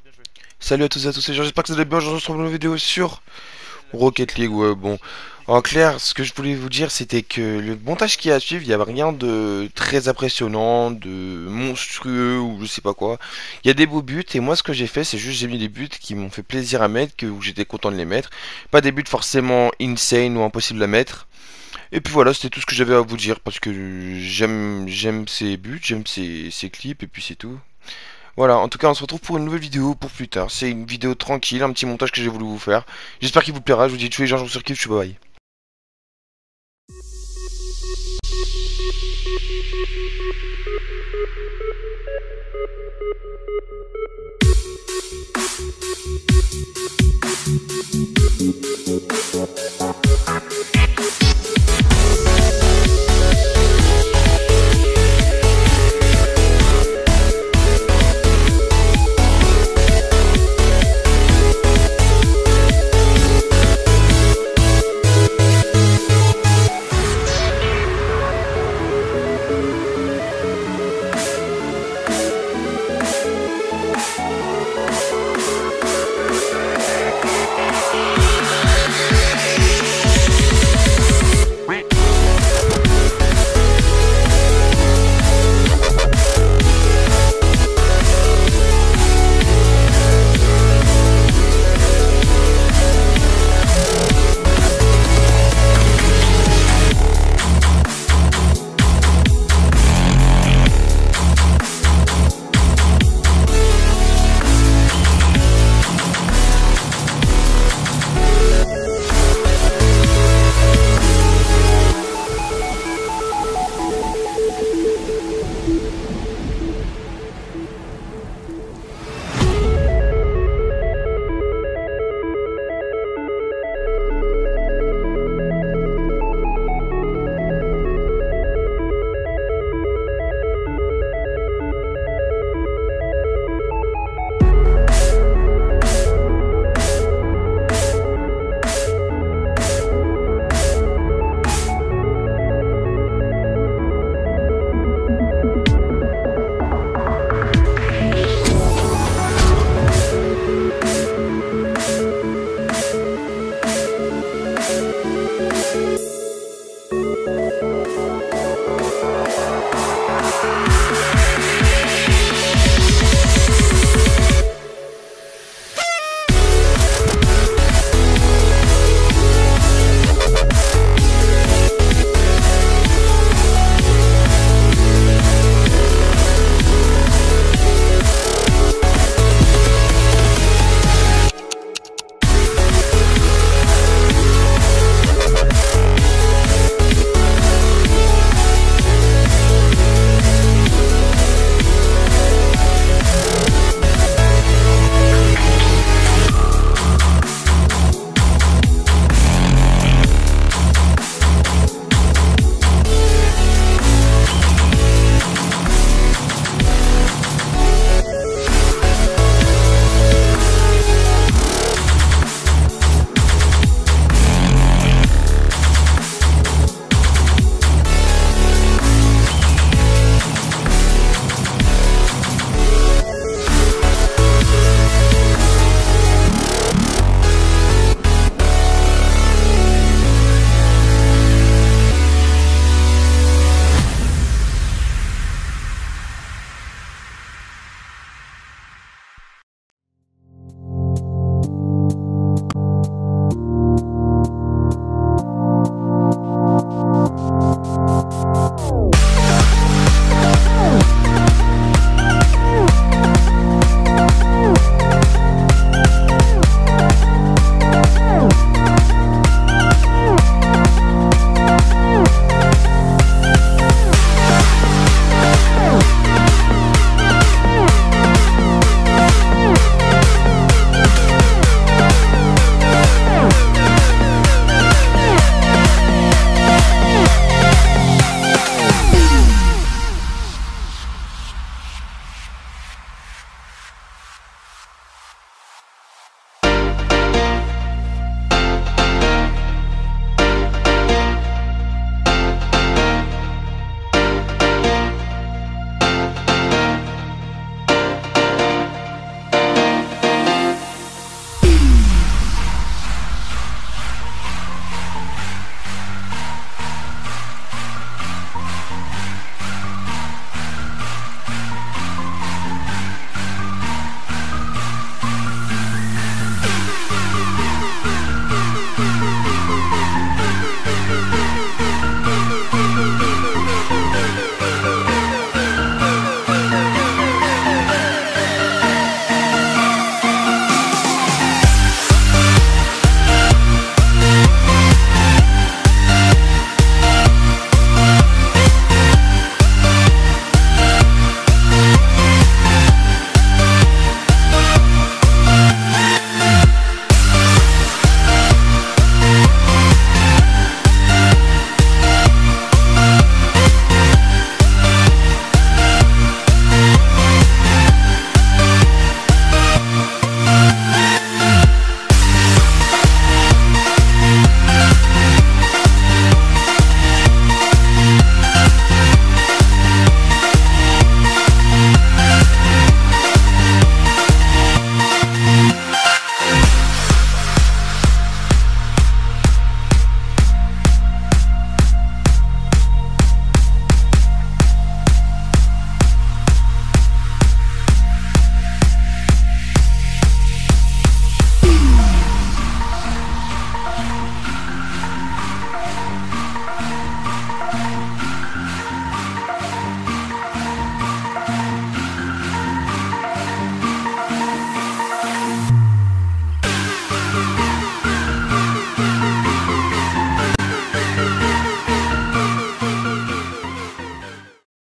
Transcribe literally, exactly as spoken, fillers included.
Salut à tous et à tous, c'est Jean, j'espère que vous allez bien. Aujourd'hui, on se retrouve dans une vidéo sur Rocket League. Ouais, bon, en clair, ce que je voulais vous dire, c'était que le montage qui est à suivre, il n'y a rien de très impressionnant, de monstrueux ou je sais pas quoi. Il y a des beaux buts, et moi, ce que j'ai fait, c'est juste j'ai mis des buts qui m'ont fait plaisir à mettre, que où j'étais content de les mettre. Pas des buts forcément insane ou impossibles à mettre. Et puis voilà, c'était tout ce que j'avais à vous dire, parce que j'aime j'aime ces buts, j'aime ces, ces clips, et puis c'est tout. Voilà, en tout cas, on se retrouve pour une nouvelle vidéo pour plus tard. C'est une vidéo tranquille, un petit montage que j'ai voulu vous faire. J'espère qu'il vous plaira. Je vous dis tous les gens, je vous surkiffe, je suis bye bye.